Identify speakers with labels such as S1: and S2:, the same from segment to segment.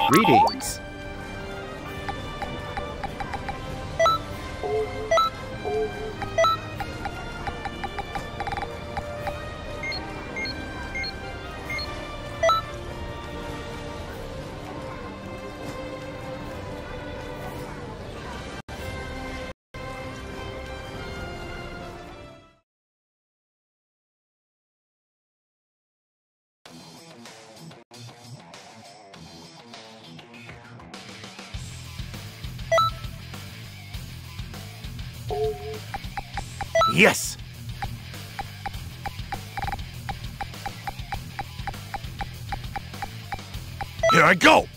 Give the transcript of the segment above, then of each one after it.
S1: Greetings. Yes! Here I go!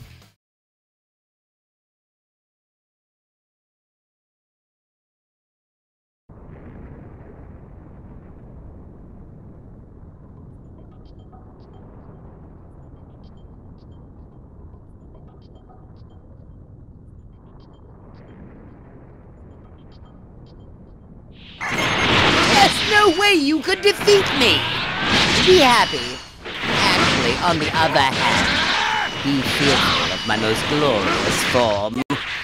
S2: There's no way you could defeat me! Be happy. Actually, on the other hand, be fearful of my most glorious form.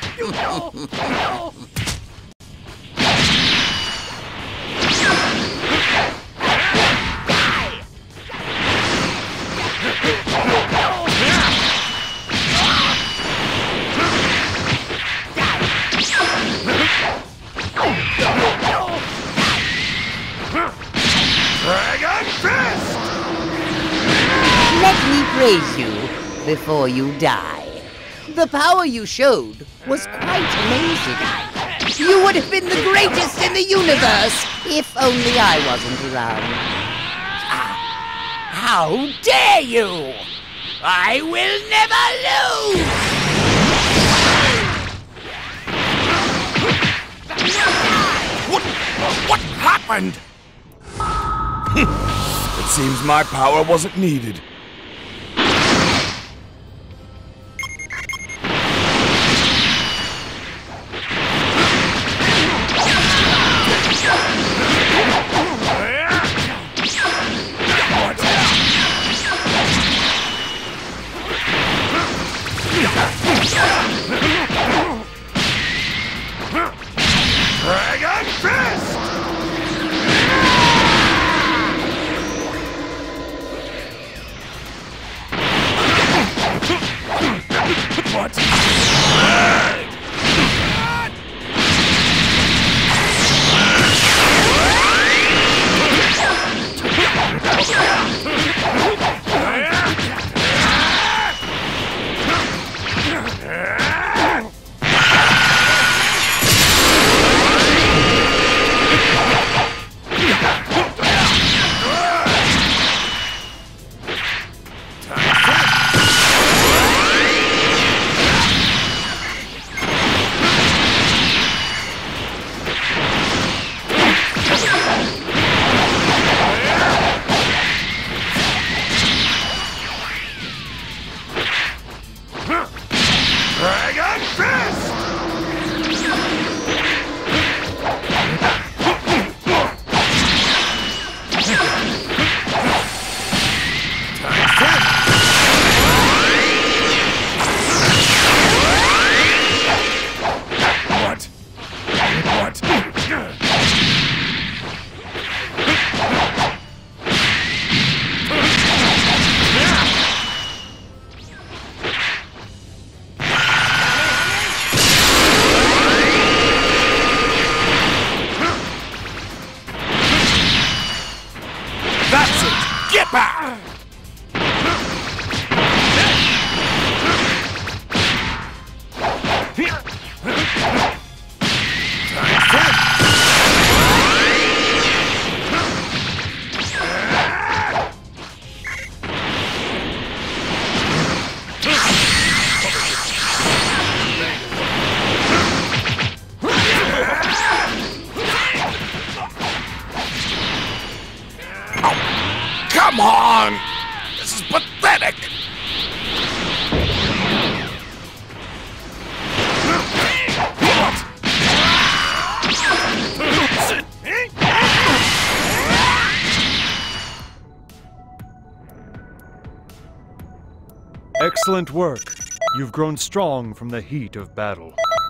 S1: Dragon Fist!
S2: Let me praise you before you die. The power you showed was quite amazing. You would have been the greatest in the universe if only I wasn't around. How dare you! I will never lose!
S1: What happened? It seems my power wasn't needed. Dragon Fist! What? Dragon Fist! What? That's it! Get back! Come on! This is pathetic!
S3: Excellent work. You've grown strong from the heat of battle.